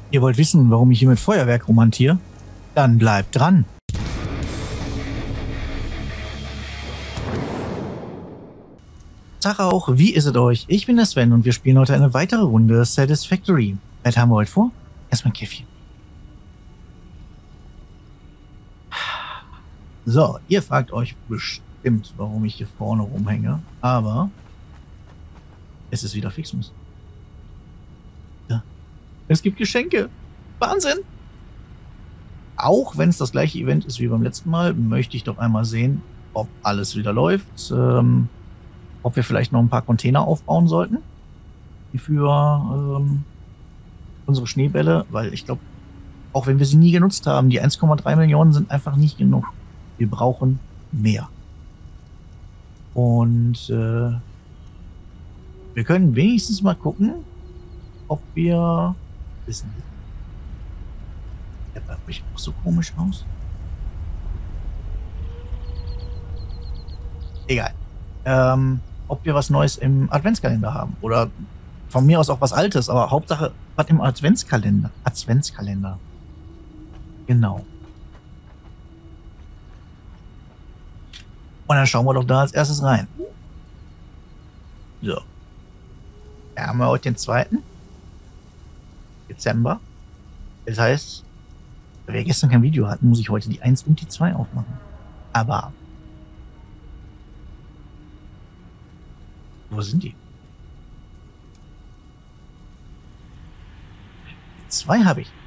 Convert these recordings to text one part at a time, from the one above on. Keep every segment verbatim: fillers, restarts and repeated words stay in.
Ihr wollt wissen, warum ich hier mit Feuerwerk romantiere? Dann bleibt dran. Tag auch, wie ist es euch? Ich bin der Sven und wir spielen heute eine weitere Runde Satisfactory. Was haben wir heute vor? Erstmal ein Käffchen. So, ihr fragt euch bestimmt, warum ich hier vorne rumhänge, aber es ist wieder Fixmus. Ja. Es gibt Geschenke. Wahnsinn! Auch wenn es das gleiche Event ist wie beim letzten Mal, möchte ich doch einmal sehen, ob alles wieder läuft. Ähm, ob wir vielleicht noch ein paar Container aufbauen sollten für ähm, unsere Schneebälle, weil ich glaube, auch wenn wir sie nie genutzt haben, die eins Komma drei Millionen sind einfach nicht genug. Wir brauchen mehr. Und äh, wir können wenigstens mal gucken, ob wir wissen. Der sieht mich auch so komisch aus. Egal. Ähm, ob wir was Neues im Adventskalender haben. Oder von mir aus auch was Altes, aber Hauptsache was im Adventskalender. Adventskalender. Genau. Und dann schauen wir doch da als erstes rein. So. Da haben wir heute den zweiten Dezember. Das heißt, da wir gestern kein Video hatten, muss ich heute die eins und die zwei aufmachen. Aber wo sind die? Die zwei habe ich.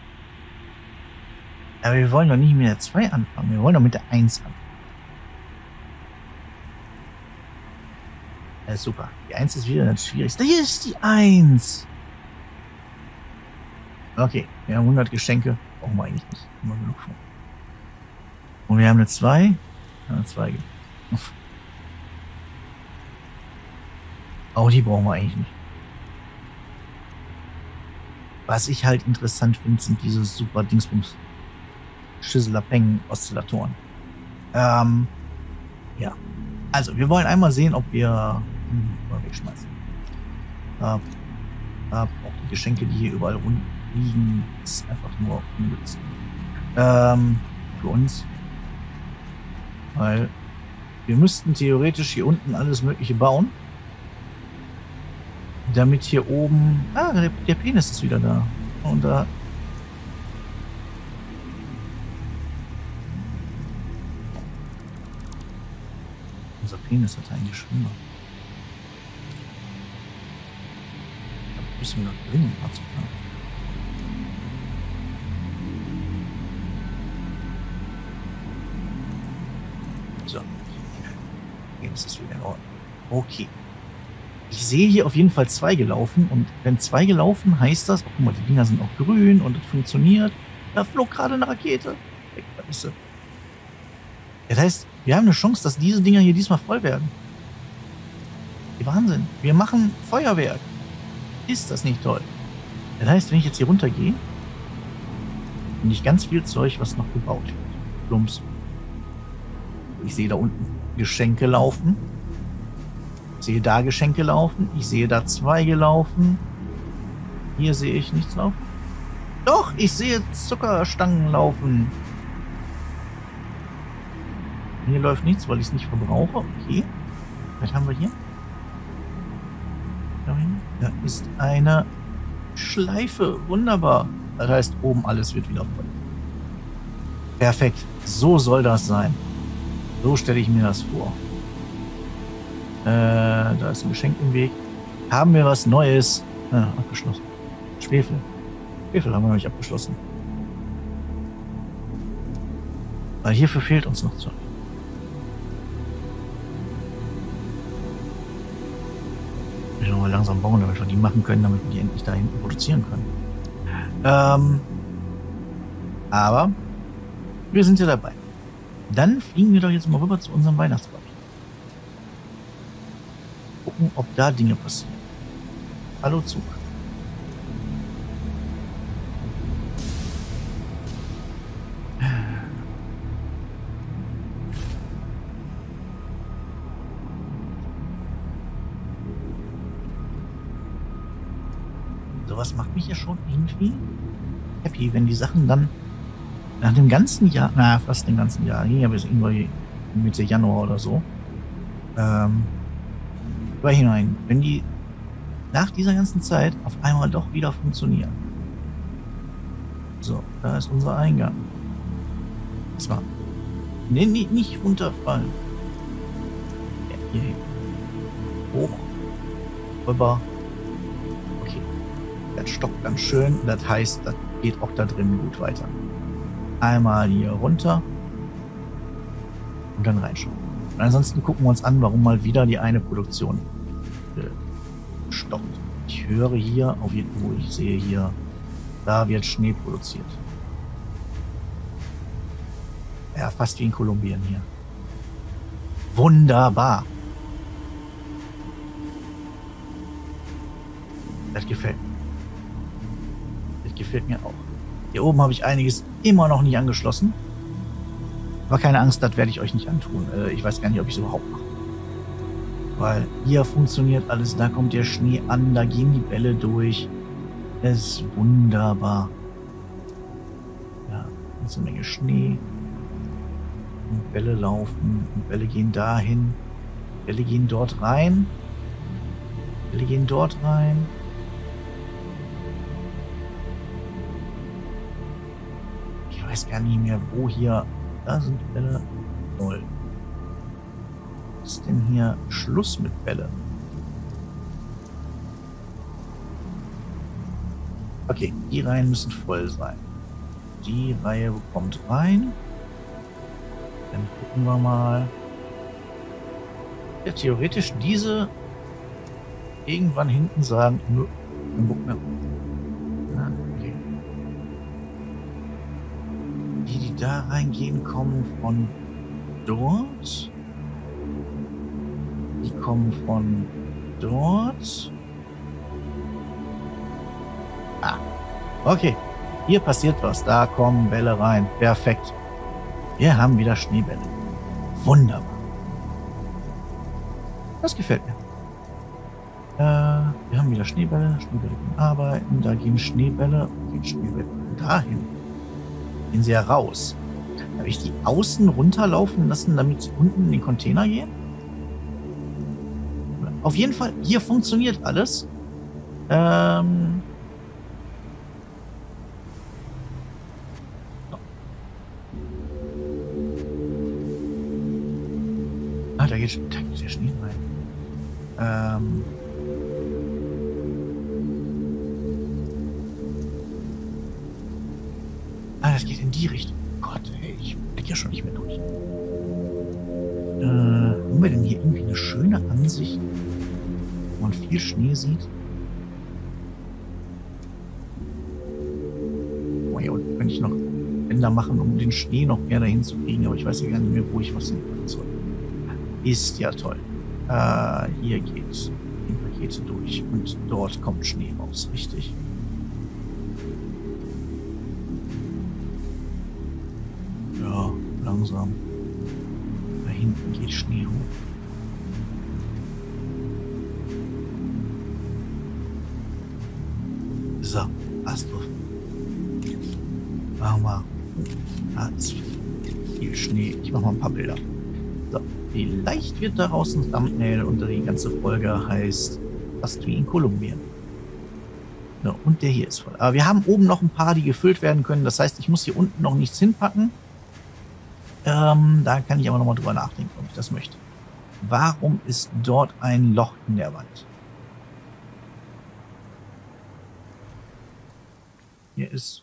Aber wir wollen doch nicht mit der zwei anfangen. Wir wollen doch mit der eins anfangen. Ja, super. Die eins ist wieder das Schwierigste. Hier ist die eins. Okay, wir haben hundert Geschenke. Brauchen wir eigentlich nicht. Immer genug von. Und wir haben eine zwei. Eine zwei. Auch die brauchen wir eigentlich nicht. Was ich halt interessant finde, sind diese super Dingsbums Schüsseler-Peng-Oszillatoren. Ähm, ja. Also, wir wollen einmal sehen, ob wir hm, mal wegschmeißen. Da, da auch die Geschenke, die hier überall rumliegen, ist einfach nur unnütz. Ähm, für uns. Weil wir müssten theoretisch hier unten alles Mögliche bauen. Damit hier oben... Ah, der, der Penis ist wieder da. Und da... Unser Penis hat einen geschwimmen. Da müssen wir noch dringend mal zu planen. So. Jetzt ist wieder in Ordnung. Okay. Ich sehe hier auf jeden Fall zwei gelaufen und wenn zwei gelaufen, heißt das, oh, guck mal, die Dinger sind auch grün und es funktioniert. Da flog gerade eine Rakete. Das heißt, wir haben eine Chance, dass diese Dinger hier diesmal voll werden. Wahnsinn. Wir machen Feuerwerk. Ist das nicht toll? Das heißt, wenn ich jetzt hier runtergehe, finde ich ganz viel Zeug, was noch gebaut wird. Plumps. Ich sehe da unten Geschenke laufen. Ich sehe da Geschenke laufen. Ich sehe da zwei gelaufen. Hier sehe ich nichts laufen. Doch, ich sehe Zuckerstangen laufen. Hier läuft nichts, weil ich es nicht verbrauche. Okay. Was haben wir hier? Da ist eine Schleife. Wunderbar. Das heißt, oben alles wird wieder voll. Perfekt. So soll das sein. So stelle ich mir das vor. Äh, da ist ein Geschenk im Weg. Haben wir was Neues? Ah, abgeschlossen. Schwefel. Schwefel haben wir noch nicht abgeschlossen. Weil hierfür fehlt uns noch Zeug. Wir müssen mal langsam bauen, damit wir die machen können, damit wir die endlich da hinten produzieren können. Ähm, aber wir sind ja dabei. Dann fliegen wir doch jetzt mal rüber zu unserem Weihnachtsbaum. Gucken, ob da Dinge passieren. Hallo Zug. So. sowas macht mich ja schon irgendwie happy, wenn die Sachen dann nach dem ganzen Jahr, na, fast dem ganzen Jahr, ging ja bis irgendwie Mitte Januar oder so, ähm, über hinein, wenn die nach dieser ganzen Zeit auf einmal doch wieder funktionieren. So, da ist unser Eingang. Das war. Nee, nee, nicht runterfallen. Ja, hier hin. Hoch. Rüber. Okay. Das stockt dann schön. Das heißt, das geht auch da drin gut weiter. Einmal hier runter. Und dann reinschauen. Und ansonsten gucken wir uns an, warum mal wieder die eine Produktion äh, stoppt. Ich höre hier, auf jeden Fall, ich sehe hier, da wird Schnee produziert. Ja, fast wie in Kolumbien hier. Wunderbar. Das gefällt mir. Das gefällt mir auch. Hier oben habe ich einiges immer noch nicht angeschlossen. Aber keine Angst, das werde ich euch nicht antun. Äh, ich weiß gar nicht, ob ich es überhaupt mache. Weil hier funktioniert alles. Da kommt der Schnee an, da gehen die Bälle durch. Es ist wunderbar. Ja, eine Menge Schnee. Und Bälle laufen. Und Bälle gehen dahin. Bälle gehen dort rein. Bälle gehen dort rein. Ich weiß gar nicht mehr, wo hier. Da sind Bälle. Null. Was ist denn hier Schluss mit Bälle? Okay, die Reihen müssen voll sein. Die Reihe kommt rein. Dann gucken wir mal. Ja, theoretisch diese irgendwann hinten sagen, nö, kein Bock mehr. Ja, okay. Die, die da reingehen, kommen von dort. Die kommen von dort. Ah, okay. Hier passiert was. Da kommen Bälle rein. Perfekt. Wir haben wieder Schneebälle. Wunderbar. Das gefällt mir. Äh, wir haben wieder Schneebälle. Schneebälle können arbeiten. Da gehen Schneebälle. Gehen Schneebälle dahin. Gehen sie ja raus. Habe ich die außen runterlaufen lassen, damit sie unten in den Container gehen? Auf jeden Fall, hier funktioniert alles. Ähm... Ah, da geht, da geht der Schnee rein. Ähm. Ah, das geht in die Richtung. Gott, ey, ich blick ja schon nicht mehr durch. Äh, haben wir denn hier irgendwie eine schöne Ansicht, wo man viel Schnee sieht? Oh ja, und könnte ich noch Bänder machen, um den Schnee noch mehr dahin zu kriegen, aber ich weiß ja gar nicht mehr, wo ich was hinbringen soll. Ist ja toll. Äh, hier geht die Pakete durch und dort kommt Schnee raus, richtig? Ja, langsam. Da hinten geht Schnee hoch. So, Astro. Machen wir. Da ist viel Schnee. Ich mache mal ein paar Bilder. So, vielleicht wird daraus ein Thumbnail und die ganze Folge heißt fast wie in Kolumbien. So, und der hier ist voll. Aber wir haben oben noch ein paar, die gefüllt werden können. Das heißt, ich muss hier unten noch nichts hinpacken. Ähm, da kann ich aber nochmal drüber nachdenken, ob ich das möchte. Warum ist dort ein Loch in der Wand? Hier ist...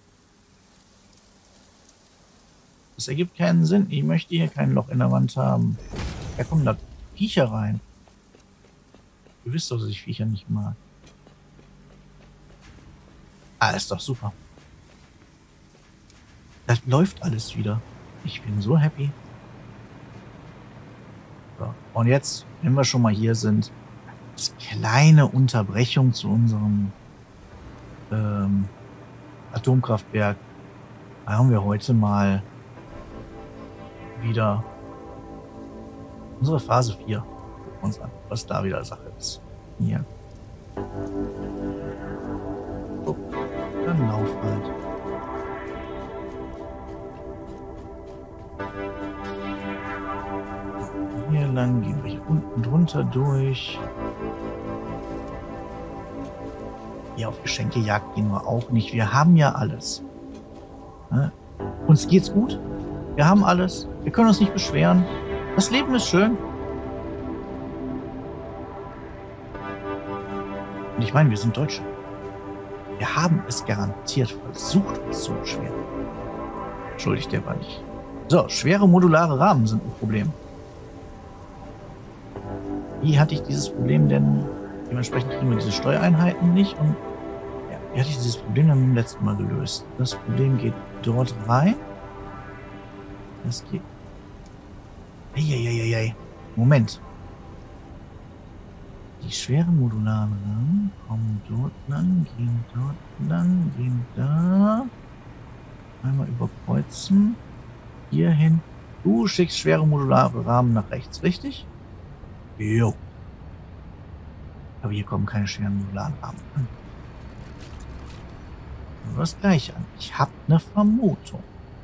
Das ergibt keinen Sinn. Ich möchte hier kein Loch in der Wand haben. Da kommen da Viecher rein. Du wisst doch, dass ich Viecher nicht mag. Ah, ist doch super. Das läuft alles wieder. Ich bin so happy. So. Und jetzt, wenn wir schon mal hier sind, als kleine Unterbrechung zu unserem ähm, Atomkraftwerk, da haben wir heute mal wieder unsere Phase vier. Gucken wir uns an, was da wieder Sache ist. Hier. runter durch. Hier auf Geschenkejagd gehen wir auch nicht. Wir haben ja alles. Ne? Uns geht's gut. Wir haben alles. Wir können uns nicht beschweren. Das Leben ist schön. Und ich meine, wir sind Deutsche. Wir haben es garantiert versucht, uns zu beschweren. Entschuldigt der war nicht. So, schwere modulare Rahmen sind ein Problem. Wie hatte ich dieses Problem denn? Dementsprechend kriegen wir diese Steuereinheiten nicht. Und ja, wie hatte ich dieses Problem dann beim letzten Mal gelöst? Das Problem geht dort rein. Das geht. Eieieiei. Moment. Die schweren modularen Rahmen kommen dort lang, gehen dort lang, gehen da. Einmal überkreuzen. Hierhin. Du schickst schwere modulare Rahmen nach rechts, richtig? Jo. Aber hier kommen keine schweren modularen Rahmen an. Nur das gleiche an. Ich habe eine Vermutung.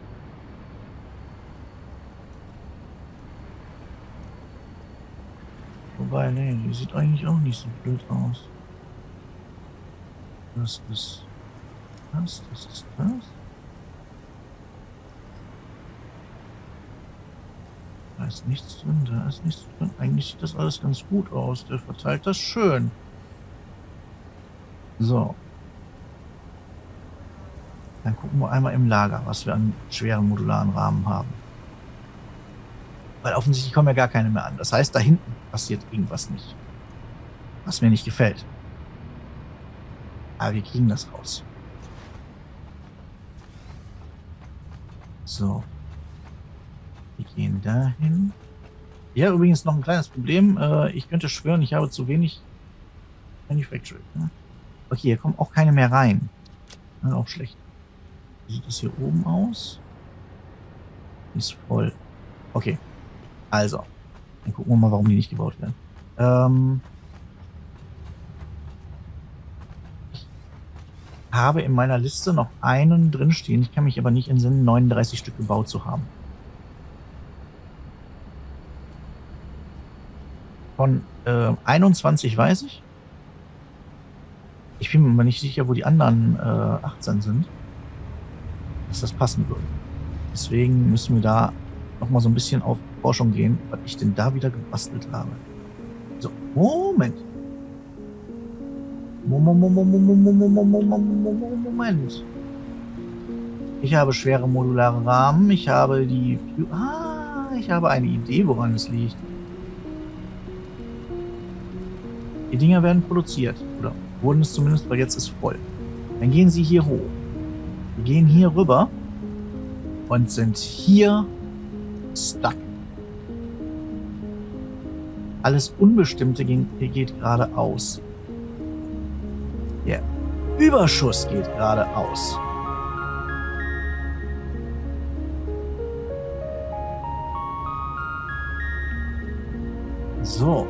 Wobei, nee, die sieht eigentlich auch nicht so blöd aus. Das ist das, das ist das. Da ist nichts drin, da ist nichts drin. Eigentlich sieht das alles ganz gut aus. Der verteilt das schön. So. Dann gucken wir einmal im Lager, was wir an schweren modularen Rahmen haben. Weil offensichtlich kommen ja gar keine mehr an. Das heißt, da hinten passiert irgendwas nicht. Was mir nicht gefällt. Aber wir kriegen das raus. So. Wir gehen dahin. Ja, übrigens noch ein kleines Problem. Äh, ich könnte schwören, ich habe zu wenig Manufacturing. Ne? Okay, hier kommen auch keine mehr rein. Ja, auch schlecht. Wie sieht das hier oben aus? Ist voll. Okay. Also. Dann gucken wir mal, warum die nicht gebaut werden. Ähm. Ich habe in meiner Liste noch einen drinstehen. Ich kann mich aber nicht entsinnen, neununddreißig Stück gebaut zu haben. Von äh, einundzwanzig weiß ich. Ich bin mir aber nicht sicher, wo die anderen äh, achtzehn sind. Dass das passen würde. Deswegen müssen wir da nochmal so ein bisschen auf Forschung gehen, was ich denn da wieder gebastelt habe. So, Moment. Moment. Ich habe schwere modulare Rahmen. Ich habe die... Ah, ich habe eine Idee, woran es liegt. Die Dinger werden produziert. Oder wurden es zumindest, weil jetzt ist voll. Dann gehen sie hier hoch. Wir gehen hier rüber und sind hier stuck. Alles Unbestimmte geht geradeaus. Der Überschuss geht geradeaus. So.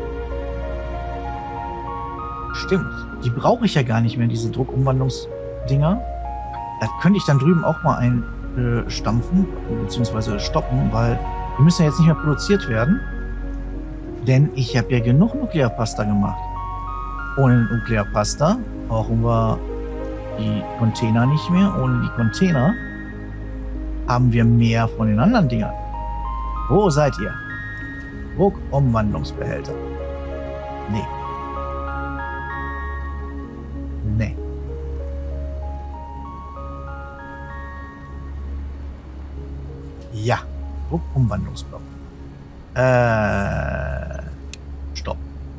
Stimmt. Die brauche ich ja gar nicht mehr, diese Druckumwandlungsdinger. Da könnte ich dann drüben auch mal einstampfen, beziehungsweise stoppen, weil die müssen ja jetzt nicht mehr produziert werden. Denn ich habe ja genug Nuklearpasta gemacht. Ohne Nuklearpasta brauchen wir die Container nicht mehr. Ohne die Container haben wir mehr von den anderen Dingern. Wo seid ihr? Druckumwandlungsbehälter. Nee. Nee. Ja. Druckumwandlungsblock. Äh. Stopp.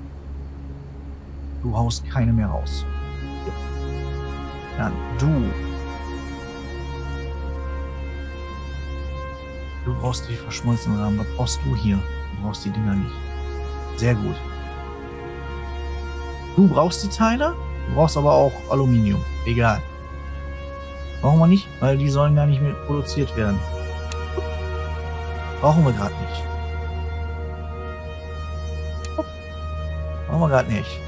Du haust keine mehr raus. Dann du. Du brauchst die verschmolzenen Rahmen. Was brauchst du hier? Du brauchst die Dinger nicht. Sehr gut. Du brauchst die Teile. Du brauchst aber auch Aluminium. Egal. Brauchen wir nicht, weil die sollen gar nicht mehr produziert werden. Brauchen wir gerade nicht. Brauchen wir gerade nicht.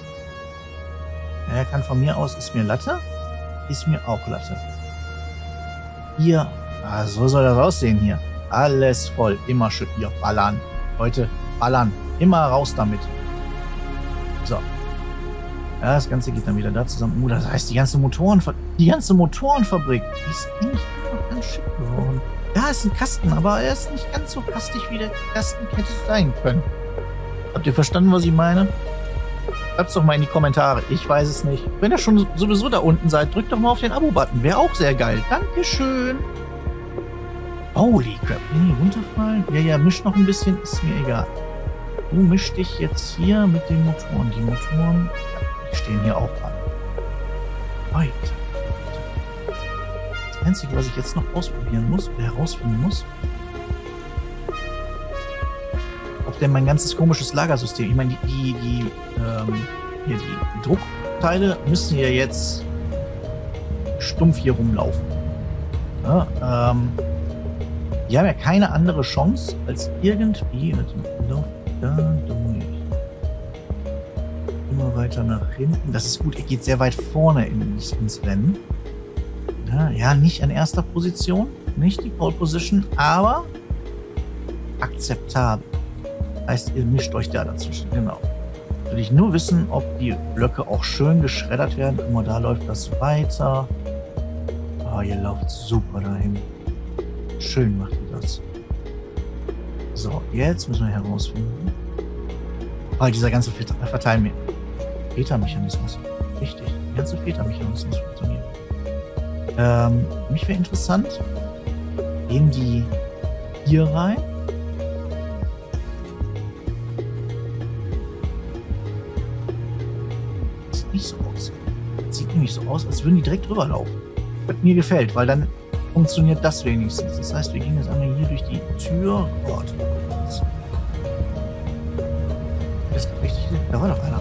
Er kann von mir aus, ist mir Latte. Ist mir auch Latte. Hier. Ah, so soll das aussehen hier. Alles voll. Immer schön hier ballern. Leute, ballern. Immer raus damit. So. Ja, das Ganze geht dann wieder da zusammen. Oh, das heißt, die ganze Motorenfa die ganze Motorenfabrik, die ist eigentlich noch ganz schick geworden. Ja, ist ein Kasten, aber er ist nicht ganz so kastig, wie der Kasten hätte sein können. Habt ihr verstanden, was ich meine? Schreibt's doch mal in die Kommentare. Ich weiß es nicht. Wenn ihr schon sowieso da unten seid, drückt doch mal auf den Abo-Button. Wäre auch sehr geil. Dankeschön. Holy crap. Nee, runterfallen? Ja, ja, misch noch ein bisschen. Ist mir egal. Du misch dich jetzt hier mit den Motoren. Die Motoren, ja, die stehen hier auch an. Weiter. Das Einzige, was ich jetzt noch ausprobieren muss, oder herausfinden muss, ob denn mein ganzes komisches Lagersystem, ich meine, die, die, die, ähm, hier die Druckteile müssen ja jetzt stumpf hier rumlaufen. Ja, ähm, die haben ja keine andere Chance, als irgendwie, lauf da durch. Immer weiter nach hinten. Das ist gut, er geht sehr weit vorne ins, ins Rennen. Ja, ja, nicht an erster Position, nicht die Pole Position, aber akzeptabel. Heißt, ihr mischt euch da dazwischen, genau. Will ich nur wissen, ob die Blöcke auch schön geschreddert werden. Guck mal, da läuft das weiter. Oh, ihr lauft super dahin. Schön macht ihr das. So, jetzt müssen wir herausfinden. Oh, dieser ganze Verteilme Feta-Mechanismus. Richtig, der ganze Feta-Mechanismus funktioniert. Ähm, mich wäre interessant, gehen die hier rein? Sieht nicht so aus. Sieht nämlich so aus, als würden die direkt drüber laufen. Was mir gefällt, weil dann funktioniert das wenigstens. Das heißt, wir gehen jetzt einmal hier durch die Tür. Gott. Das ist richtig. Da war doch einer.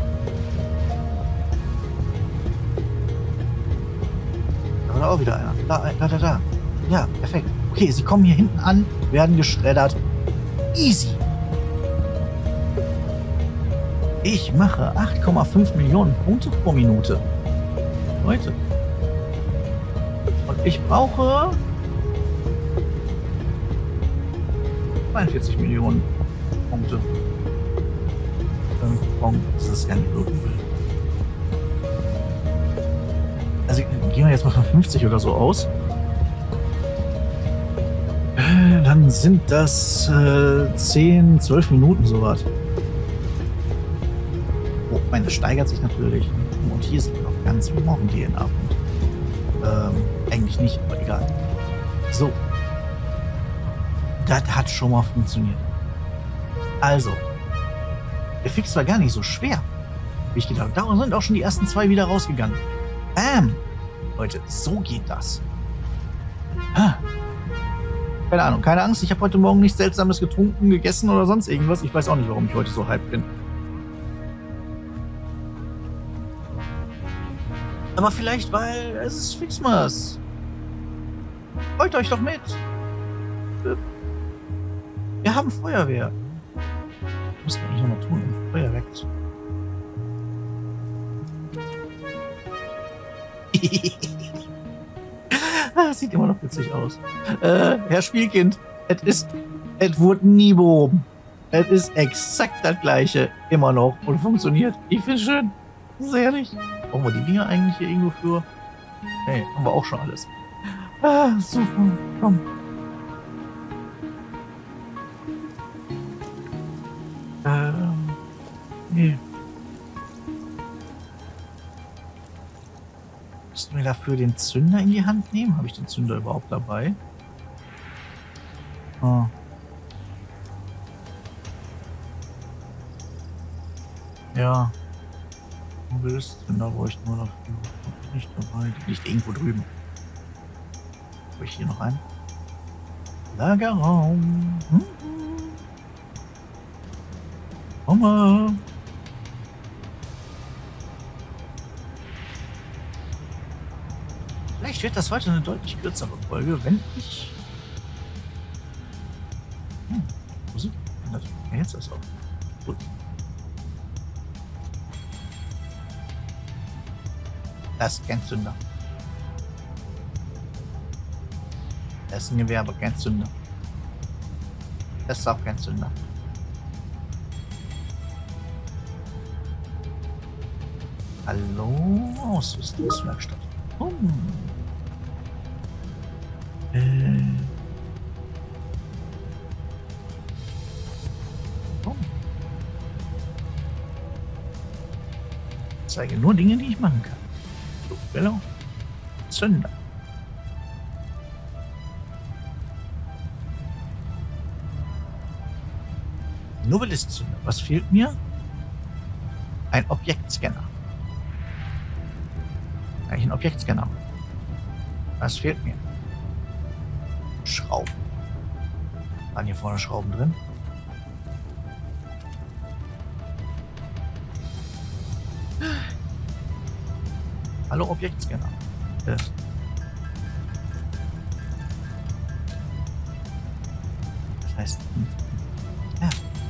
Da war doch auch wieder einer. Da, da, da, da. Ja, perfekt. Okay, sie kommen hier hinten an, werden geschreddert. Easy. Ich mache acht Komma fünf Millionen Punkte pro Minute. Leute. Und ich brauche zweiundvierzig Millionen Punkte. Das ist gar nicht wirklich wild. Also gehen wir jetzt mal von fünfzig oder so aus. Äh, dann sind das äh, zehn, zwölf Minuten sowas. Oh, ich meine, das steigert sich natürlich. Und hier sind wir noch ganz morgen D N A. Ähm, eigentlich nicht, aber egal. So. Das hat schon mal funktioniert. Also. Der Fix war gar nicht so schwer, wie ich gedacht habe. Da sind auch schon die ersten zwei wieder rausgegangen. Bam! Leute, so geht das. Ha. Keine Ahnung, keine Angst. Ich habe heute Morgen nichts Seltsames getrunken, gegessen oder sonst irgendwas. Ich weiß auch nicht, warum ich heute so hyped bin. Aber vielleicht, weil es ist Fixmas. Freut euch doch mit. Wir haben Feuerwehr. Was muss ich eigentlich nochmal tun, um Feuerwerk zu... Das sieht immer noch witzig aus. Äh, Herr Spielkind, es ist... Es wurde nie behoben. Es ist exakt das gleiche. Immer noch. Und funktioniert. Ich finde es schön. Das ist herrlich. Brauchen wir die Dinger eigentlich hier irgendwo für? Hey, haben wir auch schon alles. Ah, super. Komm. Ähm, nee. Müssten wir dafür den Zünder in die Hand nehmen? Habe ich den Zünder überhaupt dabei? Oh. Ja. Wo ist denn da, wo ich nur noch nicht dabei? Die liegt irgendwo drüben. Wo ich hier noch ein? Lagerraum. Hm. Komm mal. Vielleicht wird das heute eine deutlich kürzere Folge, wenn ich... Hm, Musik ändert. Ja, jetzt ist es auch. Gut. Das ist kein Zünder. Das ist ein Gewehr, aber kein Zünder. Das ist auch kein Zünder. Hallo, Ausrüstungswerkstatt. Oh. Äh. Oh. Ich zeige nur Dinge, die ich machen kann. Luftballon. Zünder. Novelist-Zünder. Was fehlt mir? Ein Objektscanner. Kann ich einen Objektscanner machen? Was fehlt mir? Schrauben. Waren hier vorne Schrauben drin? Hallo Objektscanner. Äh. Das heißt... Ja.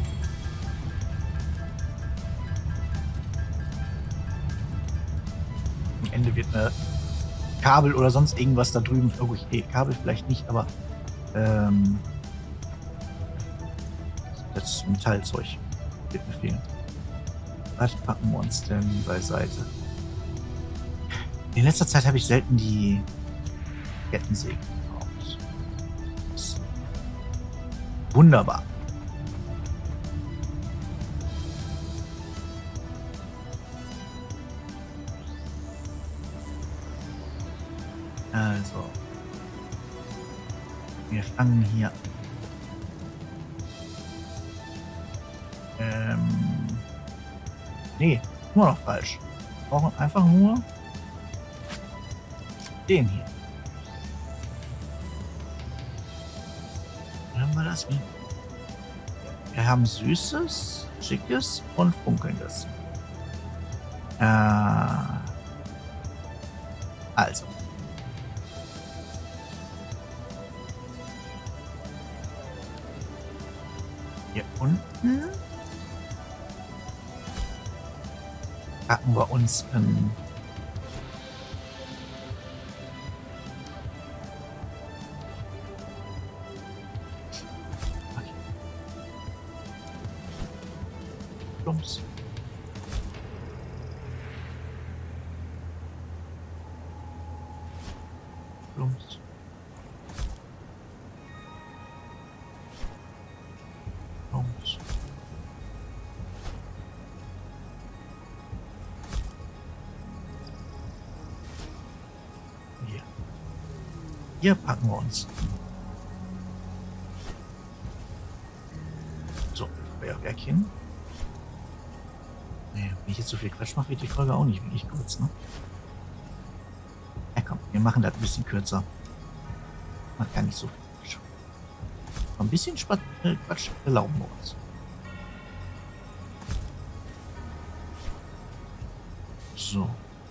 Am Ende wird eine Kabel oder sonst irgendwas da drüben. Oh, ich, eh, Kabel vielleicht nicht, aber ähm, das Metallzeug wird mir fehlen. Was packen wir uns denn beiseite? In letzter Zeit habe ich selten die Kettensäge gebraucht. Wunderbar. Also, wir fangen hier an. Ähm, nee, nur noch falsch. Wir brauchen einfach nur den hier. Dann haben wir das. Wir haben Süßes, Schickes und Funkelndes. Äh, also. Hier unten packen wir uns ein okay. Plumps. Plumps. Plumps. Hier. Hier packen wir uns. So, Feuerwerk hin. Nee, wenn ich jetzt so viel Quatsch mache, wird die Folge auch nicht wirklich kurz, ne? Ja komm, wir machen das ein bisschen kürzer. Macht gar nicht so viel Quatsch. Ein bisschen Spat äh, Quatsch erlauben wir uns. So.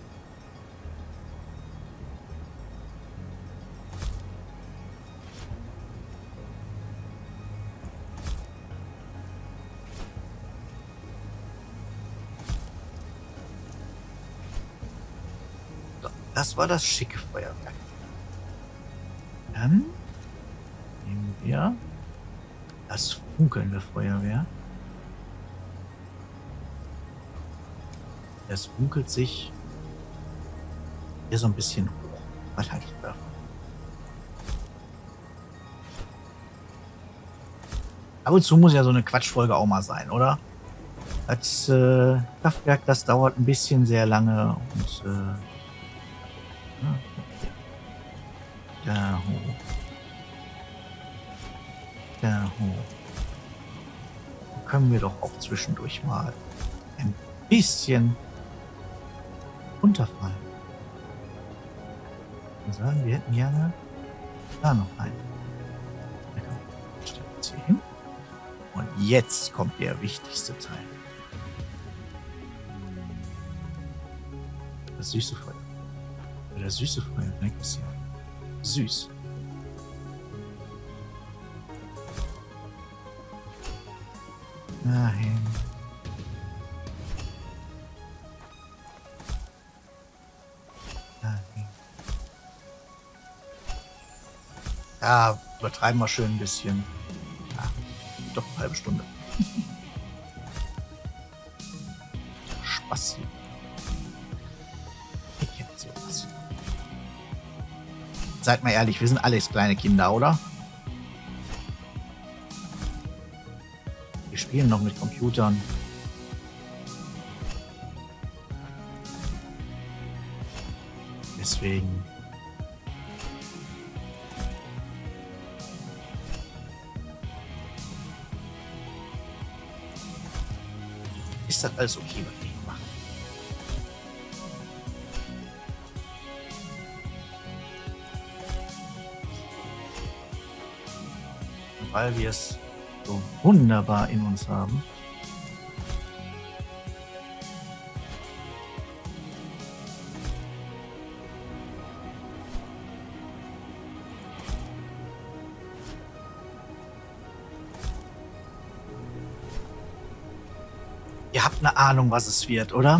Das war das schicke Feuerwerk. Dann nehmen wir das funkelnde Feuerwerk. Es funkelt sich hier so ein bisschen hoch. Was halte ich davon? Ab und zu muss ja so eine Quatschfolge auch mal sein, oder? Das äh, Kraftwerk, das dauert ein bisschen sehr lange und äh, da hoch. Da hoch. Da können wir doch auch zwischendurch mal ein bisschen runterfallen. Und sagen, wir hätten gerne da noch einen. Stellen wir uns hier hin. Und jetzt kommt der wichtigste Teil. Das süße Feuer. Das süße Feuerwerk ist ja süß. Dahin. Dahin. Ja, übertreiben wir schön ein bisschen. Ja, doch eine halbe Stunde. Spaß hier. Seid mal ehrlich, wir sind alles kleine Kinder, oder? Wir spielen noch mit Computern. Deswegen. Ist das alles okay, was wir machen? Weil wir es so wunderbar in uns haben. Ihr habt eine Ahnung, was es wird, oder?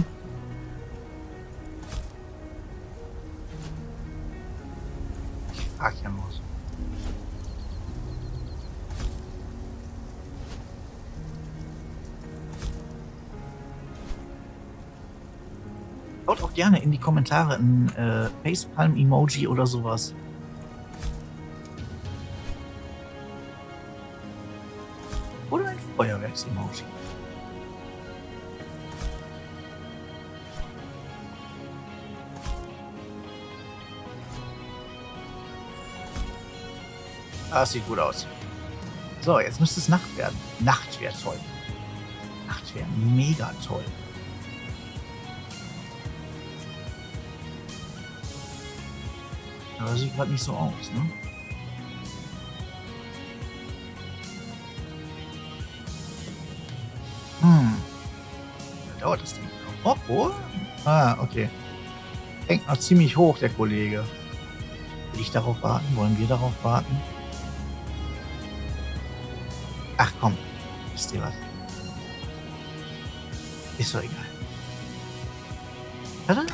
Ich frag ja nur so. Schaut auch gerne in die Kommentare ein äh, Facepalm-Emoji oder sowas. Oder ein Feuerwerks-Emoji. Das sieht gut aus. So, jetzt müsste es Nacht werden. Nacht wäre toll. Nacht wäre mega toll. Aber das sieht gerade nicht so aus, ne? Hm. Wie dauert das denn? Oh, oh. Ah, okay. Hängt noch ziemlich hoch, der Kollege. Will ich darauf warten? Wollen wir darauf warten? Ach komm, wisst ihr was? Ist doch egal. Warte.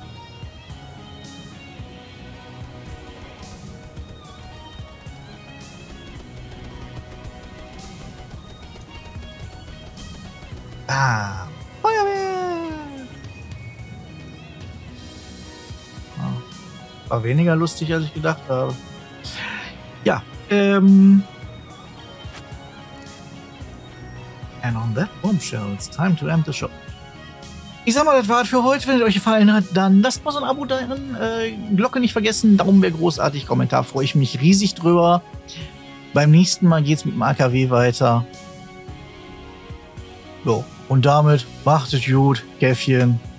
Ah, Feuerwehr! Ah, war weniger lustig, als ich gedacht habe. Ja, ähm... And on that bombshell, it's time to end the show. Ich sag mal, das war's für heute. Wenn es euch gefallen hat, dann lasst mal so ein Abo da drin. Äh, Glocke nicht vergessen, Daumen wäre großartig, Kommentar freue ich mich riesig drüber. Beim nächsten Mal geht's mit dem A K W weiter. So, und damit macht es gut, Käffchen.